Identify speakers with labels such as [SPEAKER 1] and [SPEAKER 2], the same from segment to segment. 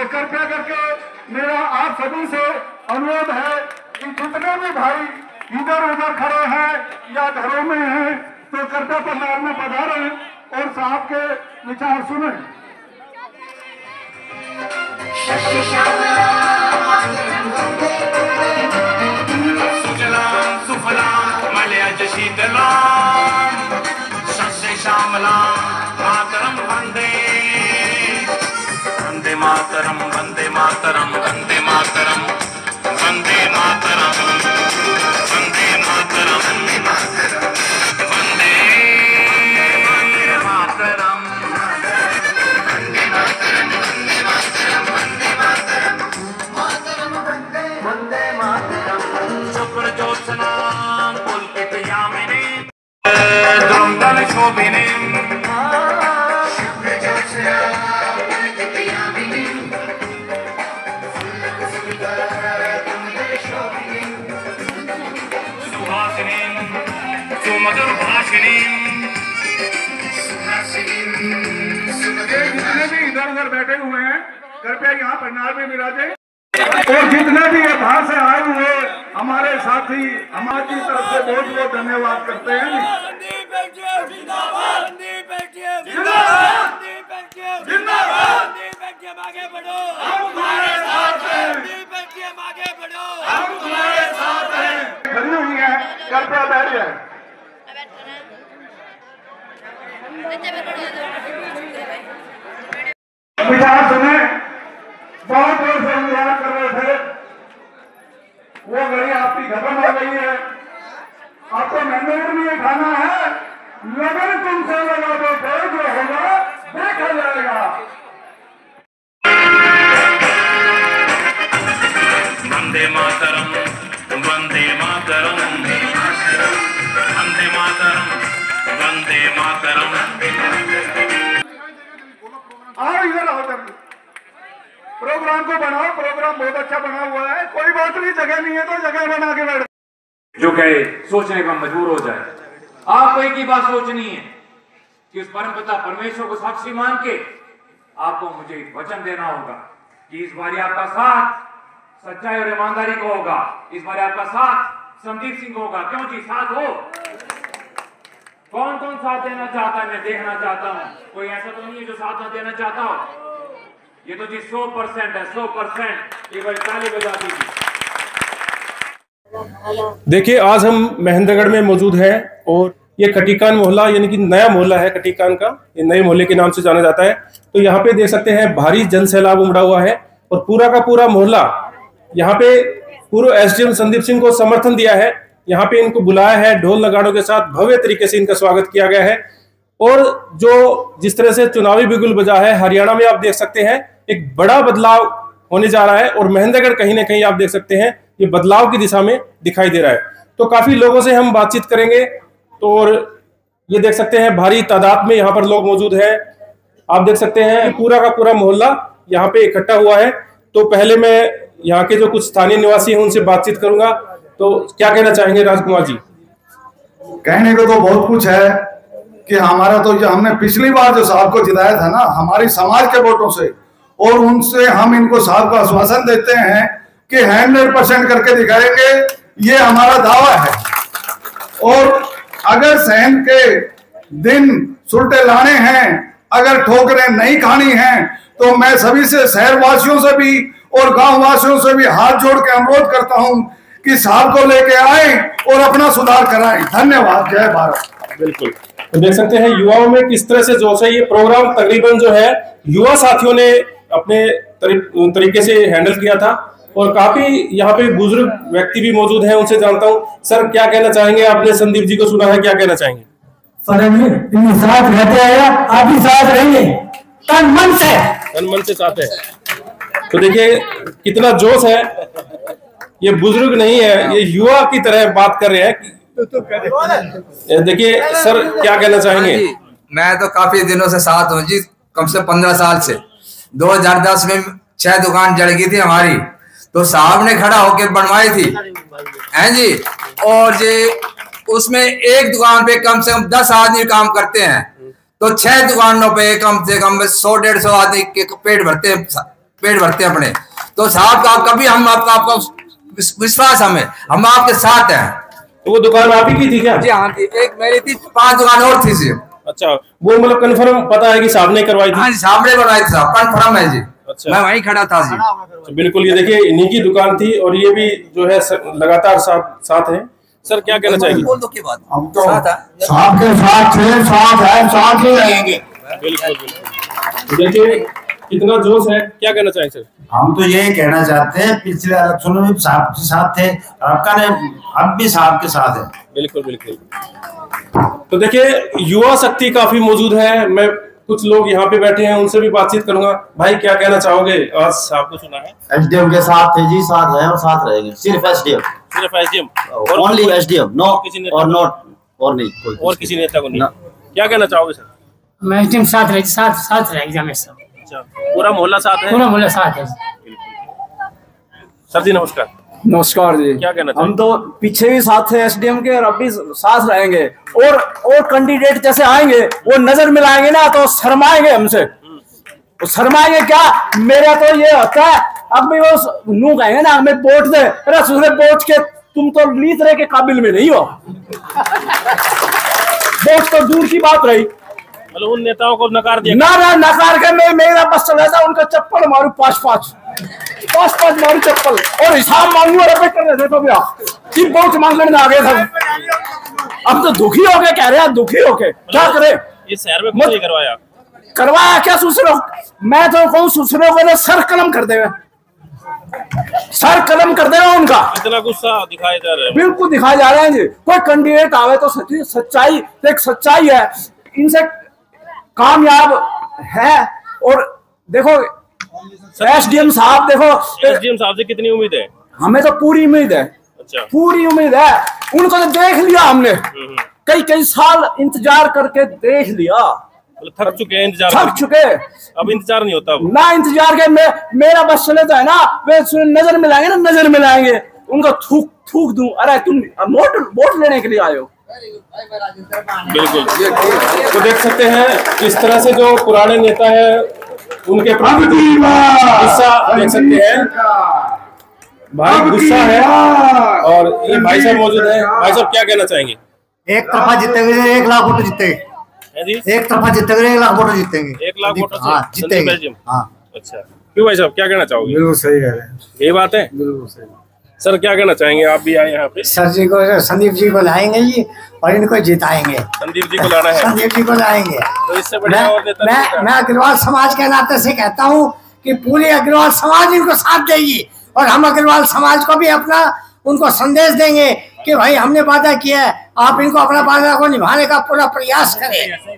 [SPEAKER 1] तो कृपया करके मेरा आप सभी से अनुरोध है कि जितने भी भाई इधर उधर खड़े हैं या घरों में हैं तो कृपया पंडाल में पधारें और साहब के विचार सुने।
[SPEAKER 2] सुजलाम सुफलाम मलयज शीतलाम शस्य श्यामलाम मातरम वंदे वंदे मातरम वंदे मातरम वंदे मातरम वंदे मातरम वंदे मातरम वंदे मातरम वंदे मातरम वंदे मातरम वंदे मातरम वंदे मातरम मातरम वंदे मातरम शुक्र ज्योत्सनाम पुलकित यामिनी द्रुमदल शोभिनी शुक्र ज्योत्सनाम पुलकित यामिनी द्रुमदल शोभिनी सुहासिनी सुमधुर भाषिनी
[SPEAKER 1] जितने भी इधर उधर बैठे हुए हैं कृपया यहाँ पंडाल में विराजे और जितने भी ये बाहर से आए हुए हमारे साथी हमारी तरफ से बहुत बहुत धन्यवाद करते हैं।
[SPEAKER 3] आगे बढ़ो, हम तुम्हारे साथ हैं, आगे बढ़ो, हम तुम्हारे साथ हैं।
[SPEAKER 1] खड़ी हुई है कृपया बैठ जाए। विचार सुने, बहुत देर से इंतजार कर रहे थे, वो घड़ी आपकी खत्म हो गई है। आपको मैंडेट भी ये खाना है, लगन तुमसे लगा दो तो जो होगा देखा जाएगा।
[SPEAKER 2] वंदे मातरम वंदे मातरम वंदे मातरम वंदे मातरम।
[SPEAKER 1] आओ इधर आओ, कर प्रोग्राम को बनाओ, प्रोग्राम बहुत अच्छा बना हुआ है, कोई बात नहीं, जगह नहीं है तो जगह बना के बैठ।
[SPEAKER 4] जो कहे सोचने पर मजबूर हो जाए। आपको एक ही बात सोचनी है कि उस परमपिता परमेश्वर को साक्षी मान के आपको मुझे वचन देना होगा कि इस बार आपका साथ सच्चाई और ईमानदारी को होगा, इस बार आपका साथ संदीप सिंह को होगा। क्यों जी, साथ हो। कौन कौन साथ देना चाहता है मैं देखना चाहता हूं। कोई ऐसा तो नहीं है जो साथ ना देना चाहता हो। ये तो जी 100% है, 100%। एक बार ताली बजा दीजिए।
[SPEAKER 5] देखिए, आज हम महेंद्रगढ़ में मौजूद हैं और ये खटीकान मोहल्ला यानी कि नया मोहल्ला है खटीकान का, ये नए मोहल्ले के नाम से जाना जाता है। तो यहाँ पे देख सकते हैं भारी जन सैलाब उमड़ा हुआ है और पूरा का पूरा मोहल्ला यहाँ पे पूर्व एसडीएम संदीप सिंह को समर्थन दिया है। यहाँ पे इनको बुलाया है, ढोल नगाड़ों के साथ भव्य तरीके से इनका स्वागत किया गया है। और जो जिस तरह से चुनावी बिगुल बजा है हरियाणा में, आप देख सकते हैं एक बड़ा बदलाव होने जा रहा है और महेंद्रगढ़ कहीं ना कहीं आप देख सकते हैं ये बदलाव की दिशा में दिखाई दे रहा है। तो काफी लोगों से हम बातचीत करेंगे। तो और ये देख सकते हैं भारी तादाद में यहाँ पर लोग मौजूद हैं। आप देख सकते हैं पूरा का पूरा मोहल्ला यहाँ पे इकट्ठा हुआ है। तो पहले मैं यहाँ के जो कुछ स्थानीय निवासी हैं उनसे बातचीत करूंगा। तो क्या कहना चाहेंगे राजकुमार जी?
[SPEAKER 6] कहने को तो बहुत कुछ है कि हमारा तो जो हमने पिछली बार जो साहब को जिताया था ना हमारी समाज के वोटों से, और उनसे हम इनको साहब को आश्वासन देते हैं कि 100% करके दिखाएंगे, ये हमारा दावा है। और अगर सहन के दिन सुलटे लाने हैं, अगर ठोकरें नहीं खानी हैं, तो मैं सभी से, शहरवासियों से भी और गांव वासियों से भी हाथ जोड़ के अनुरोध करता हूं कि साहब को लेके आए और अपना सुधार कराएं। धन्यवाद। जय भारत।
[SPEAKER 5] बिल्कुल, तो देख सकते हैं युवाओं में किस तरह से जोश है। ये प्रोग्राम तकरीबन जो है युवा साथियों ने अपने तरीके से हैंडल किया था और काफी यहाँ पे बुजुर्ग व्यक्ति भी मौजूद हैं, उनसे जानता हूँ। सर, क्या कहना चाहेंगे? आपने संदीप जी को सुना है, क्या कहना चाहेंगे?
[SPEAKER 7] सर, साथ रहते हैं, आप भी साथ रहेंगे, तन मन से साथ है।
[SPEAKER 5] तो देखिए कितना जोश है, ये बुजुर्ग नहीं है, ये युवा की तरह बात कर रहे हैं। देखिए सर, क्या कहना चाहेंगे?
[SPEAKER 8] मैं तो काफी दिनों से साथ हूँ जी, कम से 15 साल से। 2010 में 6 दुकान जल गई थी हमारी, तो साहब ने खड़ा होकर बनवाई थी, हैं जी। और जी उसमें एक दुकान पे कम से कम 10 आदमी काम करते हैं, तो 6 दुकानों पे कम से कम 100-150 आदमी के पेट पेट भरते हैं अपने। तो साहब का कभी हम आपका विश्वास हमें, हम आपके साथ हैं।
[SPEAKER 5] तो वो दुकान आप ही की थी क्या?
[SPEAKER 8] जी हाँ, एक मेरी थी, 5 दुकान और थी जी।
[SPEAKER 5] अच्छा, वो मतलब कन्फर्म पता है कि साहब ने करवाई थी?
[SPEAKER 8] हाँ जी, साहब ने करवाई थी साहब, कन्फर्म है जी।
[SPEAKER 5] अच्छा,
[SPEAKER 8] मैं वहीं खड़ा था जी।
[SPEAKER 5] तो बिल्कुल, ये देखिए इन्हीं की दुकान थी और ये भी जो है लगातार साथ है। सर क्या कहना चाहिए?
[SPEAKER 8] बोल दो की बात,
[SPEAKER 6] हम तो
[SPEAKER 8] साथ है,
[SPEAKER 6] साथ के साथ थे, साथ है, साथ ही रहेंगे।
[SPEAKER 5] बिल्कुल बिल्कुल। देखिए कितना जोश है, क्या कहना चाहिए सर?
[SPEAKER 9] हम तो यही कहना चाहते हैं, पिछले इलेक्शनों में साहब के साथ थे, आपका ने अब भी साहब के साथ है।
[SPEAKER 5] बिल्कुल बिल्कुल। तो देखिए युवा शक्ति काफी मौजूद है। मैं कुछ लोग यहाँ पे बैठे हैं, उनसे भी बातचीत करूंगा। भाई क्या कहना चाहोगे? आज साहब को सुना है,
[SPEAKER 9] एसडीएम के साथ थे जी, साथ है और साथ रहेंगे। सिर्फ एसडीएम,
[SPEAKER 5] सिर्फ एसडीएम,
[SPEAKER 9] ओनली एसडीएम, नो और नॉट और नहीं कोई
[SPEAKER 5] और किसी नेता को नहीं। क्या कहना चाहोगे सर?
[SPEAKER 7] मैं एसडीएम साथ रहेगी हमेशा।
[SPEAKER 5] अच्छा, पूरा मोहल्ला साथ है?
[SPEAKER 7] पूरा मोहल्ला साथ है।
[SPEAKER 5] सर जी नमस्कार।
[SPEAKER 1] नमस्कार जी।
[SPEAKER 5] क्या कहना चाहिए?
[SPEAKER 1] हम तो पीछे भी साथ थे एसडीएम के और अब भी साथ रहेंगे। और कैंडिडेट जैसे आएंगे वो नजर मिलाएंगे ना तो शर्माएंगे हमसे। तो शर्माएंगे क्या, मेरा तो ये होता है, अब भी वो नू कहेंगे ना हमें वोट दे, अरे सुरे वोट के तुम तो लीडर के काबिल में नहीं हो। वोट तो दूर की बात रही,
[SPEAKER 5] मतलब उन नेताओं को नकार दिया?
[SPEAKER 1] ना नकार के मैं मेरा बस चल रहा, उनका चप्पल मारू 5-5 मारू चप्पल और हिसाब मांगू और अबे कर रहे थे। तो भैया कि बहुत मांगने में आ गए थे, अब तो दुखी हो गए, कह रहे हैं दुखी हो के क्या करे।
[SPEAKER 5] इस शहर में कुछ नहीं
[SPEAKER 1] करवाया क्या सुसरो? मैं तो कहूँ सुसरो को सर कलम कर देवे, सर कलम कर देगा उनका।
[SPEAKER 5] इतना गुस्सा दिखाया जा रहा है?
[SPEAKER 1] बिल्कुल दिखाए जा रहे हैं जी। कोई कैंडिडेट आवे तो सच्चाई एक सच्चाई है, इनसे कामयाब है। और देखो एसडीएम साहब, देखो
[SPEAKER 5] एसडीएम साहब से कितनी उम्मीद है?
[SPEAKER 1] हमें तो पूरी उम्मीद है।
[SPEAKER 5] अच्छा,
[SPEAKER 1] पूरी उम्मीद है। उनको तो देख लिया हमने, कई साल इंतजार करके देख लिया।
[SPEAKER 5] थक चुके हैं,
[SPEAKER 1] थक चुके।
[SPEAKER 5] अब इंतजार नहीं होता
[SPEAKER 1] ना इंतजार के मेरा बस चले तो है ना, वे नजर मिलाएंगे ना, नजर मिलाएंगे उनको थूक दूं। अरे तुम वोट लेने के लिए आए हो।
[SPEAKER 5] बिल्कुल। तो देख सकते हैं किस तरह से जो पुराने नेता है उनके प्रति गुस्सा देख सकते हैं, भाई गुस्सा है। और ये भाई साहब मौजूद है। भाई साहब क्या कहना चाहेंगे?
[SPEAKER 9] एक तरफा जीतेंगे, 1 लाख वोट जीतेंगे। एक तरफा जीतेंगे, 1 लाख वोट जीतेंगे।
[SPEAKER 5] 1 लाख वोट
[SPEAKER 9] जीतेंगे। हाँ,
[SPEAKER 5] अच्छा, क्यों भाई साहब क्या कहना चाहोगे?
[SPEAKER 6] बिल्कुल सही कह रहे हैं,
[SPEAKER 5] यही बात है।
[SPEAKER 6] बिल्कुल सही।
[SPEAKER 5] सर क्या कहना चाहेंगे? आप भी आए यहाँ पे।
[SPEAKER 9] सर जी को, संदीप जी को लाएंगे जी और इनको जिताएंगे।
[SPEAKER 5] संदीप जी को लाना है?
[SPEAKER 9] संदीप जी को लाएंगे।
[SPEAKER 5] तो इससे बढ़िया और नेता
[SPEAKER 9] मैं अग्रवाल समाज के नाते से कहता हूँ कि पूरी अग्रवाल समाज इनको साथ देगी और हम अग्रवाल समाज को भी अपना उनको संदेश देंगे कि भाई हमने वादा किया है, आप इनको अपना वादा को निभाने का पूरा प्रयास करें।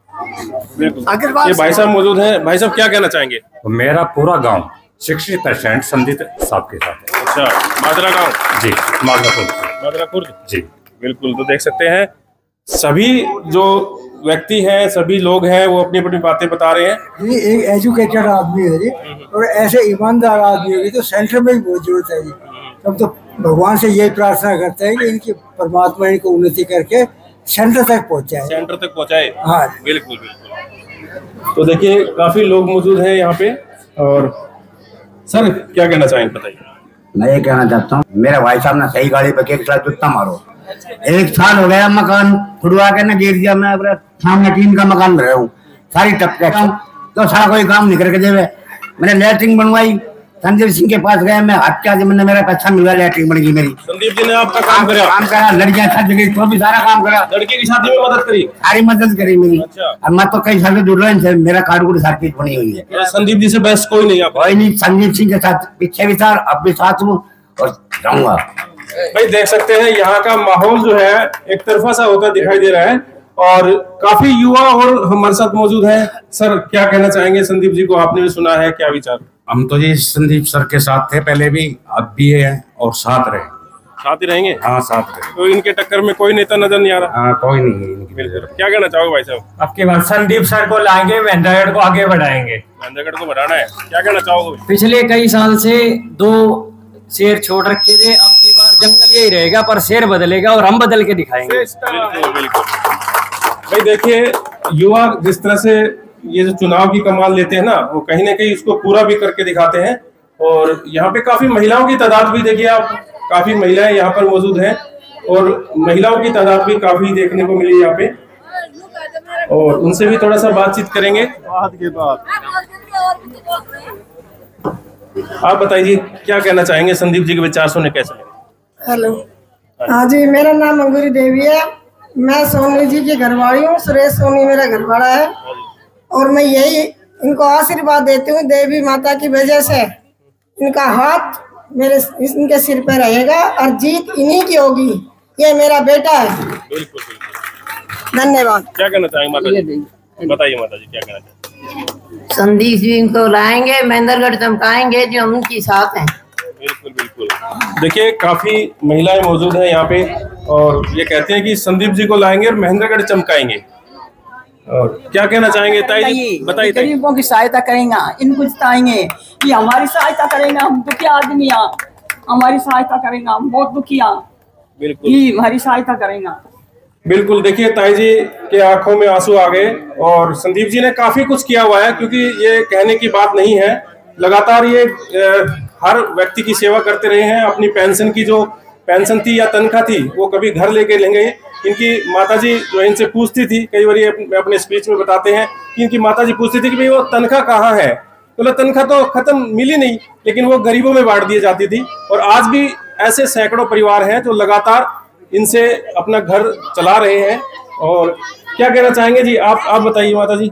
[SPEAKER 5] बिल्कुल। ये भाई साहब मौजूद हैं। भाई साहब क्या कहना चाहेंगे?
[SPEAKER 10] मेरा पूरा गांव 60% संदीप साहब के साथ है।
[SPEAKER 5] अच्छा, मादरा गांव?
[SPEAKER 10] जी, मादरापुर
[SPEAKER 5] जी, बिल्कुल। तो देख सकते हैं सभी जो व्यक्ति हैं, सभी लोग हैं, वो अपनी अपनी बातें बता रहे हैं।
[SPEAKER 11] ये एक एजुकेटेड आदमी है जी, और ऐसे ईमानदार आदमी होगी तो सेंटर में भी बहुत जरूरत है जी। हम तो भगवान से यही प्रार्थना करते हैं कि इनकी परमात्मा इनको उन्नति करके सेंटर तक पहुंचाए।
[SPEAKER 5] सेंटर तक पहुंचाए,
[SPEAKER 11] हाँ
[SPEAKER 5] बिल्कुल बिल्कुल। तो देखिए काफी लोग मौजूद हैं यहाँ पे। और सर क्या कहना चाहेंगे, बताइए।
[SPEAKER 9] मैं ये कहना चाहता हूँ, मेरे भाई साहब ने सही गाड़ी पे एक साल जुत्ता मारो। 1 साल हो गया मकान खुदवा के ना गिर दिया। मैं अपने सामने टीन का मकान में रहा हूँ, सारी टपके तो सारा कोई काम नहीं करके देवे। मैंने लैट्रिन बनवाई, संदीप सिंह के पास गया, मैं हाथ क्या मैंने मेरा पैसा मिला, लैट्रिन बन गई मेरी।
[SPEAKER 5] संदीप जी ने आपका काम
[SPEAKER 9] करा, लड़कियां शादी की तो भी सारा काम करा,
[SPEAKER 5] लड़की की शादी में मदद करी,
[SPEAKER 9] सारी मदद करी मेरी।
[SPEAKER 5] अच्छा।
[SPEAKER 9] और मैं तो कई साल से जुड़ रहा हूँ, मेरा कार्ड कुछ सारी बनी हुई है।
[SPEAKER 5] संदीप जी से बेस्ट कोई नहीं?
[SPEAKER 9] कोई नहीं, संदीप सिंह के साथ पीछे भी था, अब भी साथ हूँ और जाऊंगा।
[SPEAKER 5] भाई देख सकते हैं यहाँ का माहौल जो है एक तरफा सा होता दिखाई दे रहा है और काफी युवा और हमारे साथ मौजूद हैं। सर क्या कहना चाहेंगे संदीप जी को? आपने भी सुना है, क्या विचार?
[SPEAKER 10] हम तो जी संदीप सर के साथ थे पहले भी, अब भी है और साथ रहे।
[SPEAKER 5] साथ ही रहेंगे?
[SPEAKER 10] हाँ साथ रहे।
[SPEAKER 5] तो इनके टक्कर में कोई नेता नजर नहीं आ रहा?
[SPEAKER 10] हाँ कोई नहीं है इनकी।
[SPEAKER 5] बिल्कुल। क्या कहना चाहोगे भाई साहब?
[SPEAKER 7] आपके बाद संदीप सर को लाएंगे, महेंद्रगढ़ को आगे बढ़ाएंगे।
[SPEAKER 5] महेंद्रगढ़ को बढ़ाना है, क्या कहना चाहोगे?
[SPEAKER 7] पिछले कई साल से 2 शेर छोड़ रखे थे, अब की बार जंगल यही रहेगा पर शेर बदलेगा और हम बदल के दिखाएंगे।
[SPEAKER 5] बिल्कुल बिल्कुल। भाई देखिए युवा जिस तरह से ये जो चुनाव की कमान लेते हैं ना, वो कहीं ना कहीं उसको पूरा भी करके दिखाते हैं। और यहाँ पे काफी महिलाओं की तादाद भी देखिए आप, काफी महिलाएं यहाँ पर मौजूद हैं और महिलाओं की तादाद भी काफी देखने को मिली यहाँ पे, और उनसे भी थोड़ा सा बातचीत करेंगे। आप बताइए क्या कहना चाहेंगे, संदीप जी के विचार सुने कैसे लगे?
[SPEAKER 12] हेलो, हाँ जी, मेरा नाम अंगूरी देवी है। मैं सोनी जी की घरवाली हूँ, सुरेश सोनी मेरा घरवाला है। और मैं यही इनको आशीर्वाद देती हूँ, देवी माता की वजह से इनका हाथ मेरे इनके सिर पे रहेगा और जीत इन्हीं की होगी। ये मेरा बेटा है।
[SPEAKER 5] बिल्कुल।
[SPEAKER 12] धन्यवाद।
[SPEAKER 5] क्या कहना चाहेंगे माता जी? बताइए माता जी क्या कहना चाहेंगे?
[SPEAKER 13] संदीप जी को लाएंगे, महेंद्रगढ़ चमकाएंगे, जो हम उनके साथ हैं।
[SPEAKER 5] बिल्कुल। देखिए काफी महिलाएं मौजूद हैं यहाँ पे और ये कहते हैं कि संदीप जी को लाएंगे और महेंद्रगढ़ चमकाएंगे। और क्या कहना चाहेंगे ताई जी? बताइए।
[SPEAKER 14] गरीबों की सहायता करेंगे, इनको जिताएंगे। ये हमारी सहायता करेंगे, हम दुखी आदमी, हमारी सहायता करेंगे, हम बहुत दुखी। बिल्कुल, ये हमारी सहायता करेंगे।
[SPEAKER 5] बिल्कुल। देखिए ताई जी के आंखों में आंसू आ गए और संदीप जी ने काफी कुछ किया हुआ है, क्योंकि ये कहने की बात नहीं है, लगातार ये हर व्यक्ति की सेवा करते रहे हैं। अपनी पेंशन की जो पेंशन थी या तनख्वाह थी वो कभी घर लेके लेंगे। इनकी माताजी जो इनसे पूछती थी, कई बार ये अपने स्पीच में बताते हैं कि इनकी माताजी पूछती थी कि भाई वो तनख्वाह कहाँ है, तो तनख्वाह तो खत्म मिली नहीं, लेकिन वो गरीबों में बांट दी जाती थी। और आज भी ऐसे सैकड़ों परिवार हैं जो लगातार इनसे अपना घर चला रहे हैं। और क्या कहना चाहेंगे जी? आप बताइए माता जी।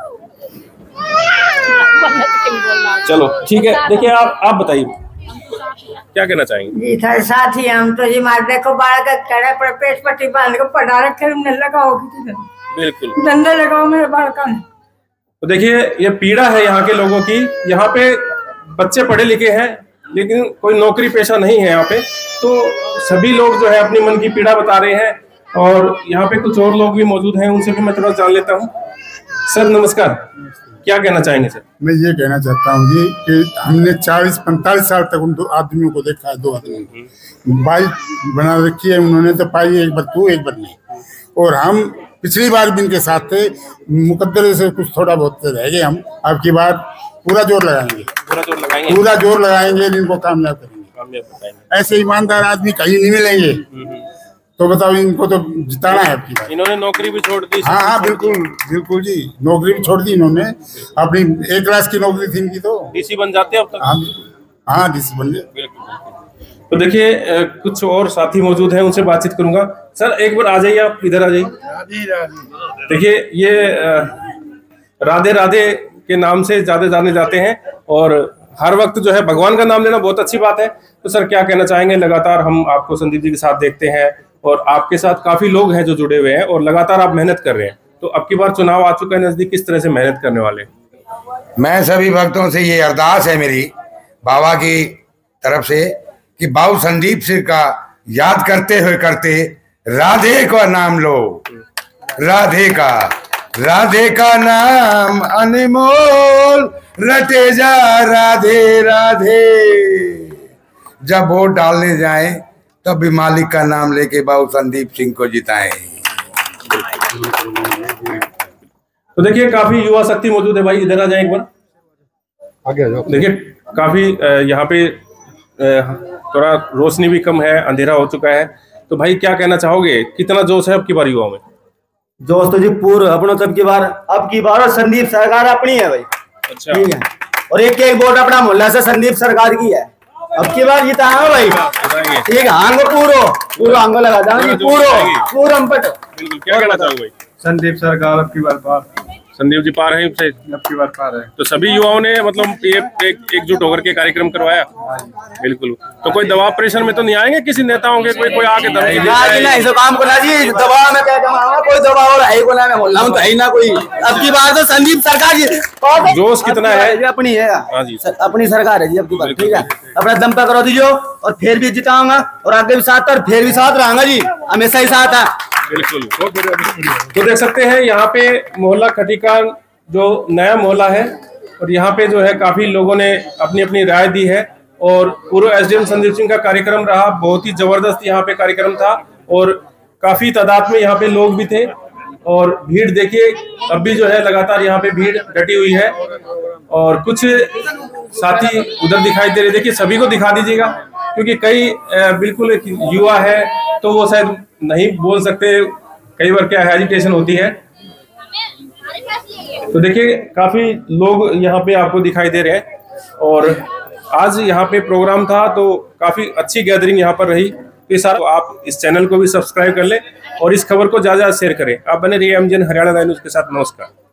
[SPEAKER 5] चलो ठीक है, देखिए आप बताइए क्या कहना चाहेंगे?
[SPEAKER 13] जी था साथी, हम तो जी मार देखो बालक करे पर पेट पट्टी बांध के पढ़ा रखे, हमने लगाओ।
[SPEAKER 5] बिल्कुल,
[SPEAKER 13] डंडा लगाओ मेरे बालक।
[SPEAKER 5] तो देखिए ये पीड़ा है यहाँ के लोगों की। यहाँ पे बच्चे पढ़े लिखे हैं लेकिन कोई नौकरी पेशा नहीं है यहाँ पे, तो सभी लोग जो है अपनी मन की पीड़ा बता रहे हैं। और यहाँ पे कुछ और लोग भी मौजूद हैं, उनसे भी मैं थोड़ा जान लेता हूँ। सर नमस्कार, क्या कहना चाहेंगे सर?
[SPEAKER 15] मैं ये कहना चाहता हूँ जी कि हमने 40-45 साल तक उन दो आदमियों को देखा है। 2 आदमी बाइक बना रखी है उन्होंने, तो पाई एक बार तू एक बार नहीं। और हम पिछली बार भी इनके साथ थे, मुकद्दरे से कुछ थोड़ा बहुत रह गए। हम अब की बार पूरा जोर लगाएंगे, पूरा जोर लगाएंगे, इनको कामयाब करेंगे। ऐसे ईमानदार आदमी कहीं नहीं मिलेंगे, तो बताओ इनको तो जिताना है आपकी बात।
[SPEAKER 5] इन्होंने नौकरी भी छोड़ दी।
[SPEAKER 15] हाँ बिल्कुल जी, नौकरी भी छोड़ दी इन्होंने। अपनी 1 क्लास की नौकरी थी इनकी, तो
[SPEAKER 5] डीसी बन जाते हैं अब तक।
[SPEAKER 15] हाँ डीसी बन गए।
[SPEAKER 5] तो देखिए कुछ और साथी मौजूद हैं, उनसे बातचीत करूंगा। सर एक बार आ जाइए, आप इधर आ जाइए। देखिए ये राधे राधे के नाम से ज्यादा जाने जाते हैं और हर वक्त जो है भगवान का नाम लेना बहुत अच्छी बात है। तो सर क्या कहना चाहेंगे? लगातार हम आपको संदीप जी के साथ देखते हैं और आपके साथ काफी लोग हैं जो जुड़े हुए हैं और लगातार आप मेहनत कर रहे हैं। तो अब की बार चुनाव आ चुका है नजदीक, किस तरह से मेहनत करने वाले?
[SPEAKER 8] मैं सभी भक्तों से ये अरदास है मेरी बाबा की तरफ से कि बाबू संदीप सिंह का याद करते हुए करते राधे का नाम लो। राधे का नाम अनमोल रटे जा, राधे राधे। जब वोट डालने जाएं तब भी मालिक का नाम लेके बाबू संदीप सिंह को जिताएं।
[SPEAKER 5] तो देखिए काफी युवा शक्ति मौजूद है। भाई इधर आ जाए एक बार,
[SPEAKER 15] आगे आ जाओ।
[SPEAKER 5] देखिए काफी यहाँ पे थोड़ा रोशनी भी कम है, अंधेरा हो चुका है। तो भाई क्या कहना चाहोगे, कितना जोश है अब की बार युवाओं में?
[SPEAKER 16] जोश तो जी पूर्ण अपनों अब की बार और संदीप सरकार अपनी है भाई।
[SPEAKER 5] अच्छा,
[SPEAKER 16] ठीक है। और एक वोट अपना मोहल्ला से संदीप सरकार की है। अब की बार जीता है भाई। ठीक है, आंगो पूरो आंगो लगा देंगे, पूरो अम्पट।
[SPEAKER 5] बिल्कुल, क्या कहना चाहोगे भाई?
[SPEAKER 15] संदीप सरकार अब की बार पार,
[SPEAKER 5] संदीप जी पार है से
[SPEAKER 15] अब की बार पार है।
[SPEAKER 5] तो सभी युवाओं ने मतलब ये एकजुट होकर के कार्यक्रम करवाया। बिल्कुल, तो कोई दबाव प्रेशर में तो नहीं आएंगे किसी नेताओं के? कोई आके धमकी दे
[SPEAKER 16] नहीं सो काम करना जी, दबाव में क्या कमाऊंगा, कोई दबाव है को ना, मैं बोल रहा हूं तो है ना कोई। अब की बार तो संदीप सरकार जी।
[SPEAKER 5] जोश कितना है?
[SPEAKER 16] अपनी है।
[SPEAKER 5] हाँ जी,
[SPEAKER 16] अपनी सरकार है जी अब की बार। ठीक है, अपना दम पे करो दीजिए और फिर भी जिताऊंगा और आगे भी साथ और फिर भी साथ रहूंगा जी, हमेशा ही साथ है।
[SPEAKER 5] बिल्कुल। तो देख सकते हैं यहाँ पे मोहल्ला खटीकान जो नया मोहल्ला है और यहाँ पे जो है काफी लोगों ने अपनी अपनी राय दी है। और पूर्व एसडीएम संदीप सिंह का कार्यक्रम रहा, बहुत ही जबरदस्त यहाँ पे कार्यक्रम था और काफी तादाद में यहाँ पे लोग भी थे। और भीड़ देखिए अब भी जो है लगातार यहाँ पे भीड़ डटी हुई है। और कुछ साथी उधर दिखाई दे रहे, देखिए सभी को दिखा दीजिएगा क्योंकि कई बिल्कुल युवा है तो वो शायद नहीं बोल सकते, कई बार क्या हेजिटेशन होती है। तो देखिए काफी लोग यहाँ पे आपको दिखाई दे रहे हैं और आज यहाँ पे प्रोग्राम था तो काफी अच्छी गैदरिंग यहाँ पर रही। तो साथ आप इस चैनल को भी सब्सक्राइब कर लें और इस खबर को ज्यादा शेयर करें। आप बने रहिए एमजीएन हरियाणा न्यूज़ के साथ। नमस्कार।